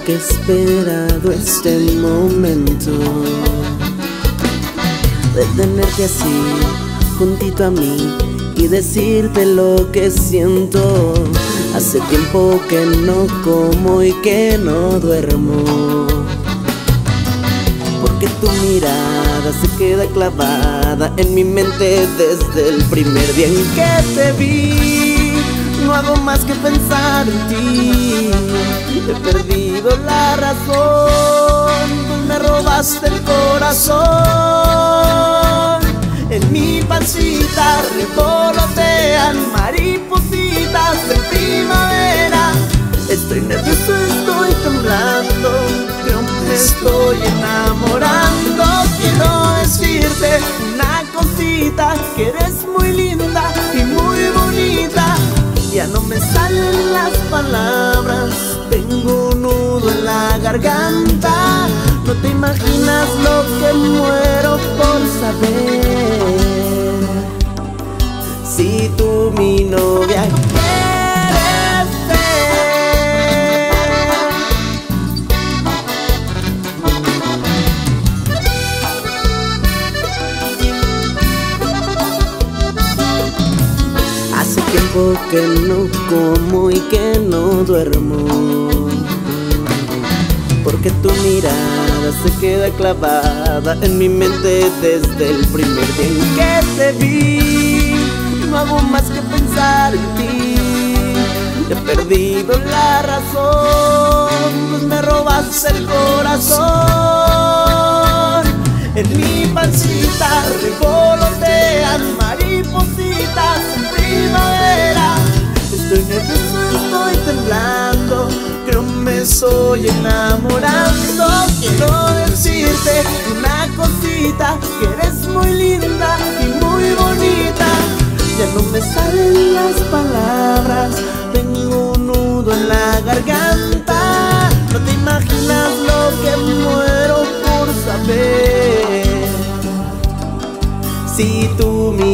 que he esperado este momento de tenerte así, juntito a mí, y decirte lo que siento. Hace tiempo que no como y que no duermo, porque tu mirada se queda clavada en mi mente desde el primer día en que te vi. No hago más que pensar en ti, he perdido la razón, tú me robaste el corazón. En mi pancita revolotean maripositas de primavera. Estoy nervioso, estoy temblando, creo que me estoy enamorando. Quiero decirte una cosita, que eres muy linda y muy bonita. Ya no me salen las palabras, tengo un nudo en la garganta. No te imaginas lo que muero por saber si tú mi novia quieres ser. Hace tiempo que no como y que no duermo, porque tu mirada se queda clavada en mi mente desde el primer día en que te vi. No hago más que pensar en ti, he perdido la razón, pues me robaste el corazón. En mi pancita revolotean maripositas en primavera. Estoy nervioso, estoy temblando, creo me estoy enamorando. Quiero decirte una cosita, que eres muy linda y muy bonita. Ya no me salen las palabras, tengo un nudo en la garganta. No te imaginas lo que muero por saber si tú me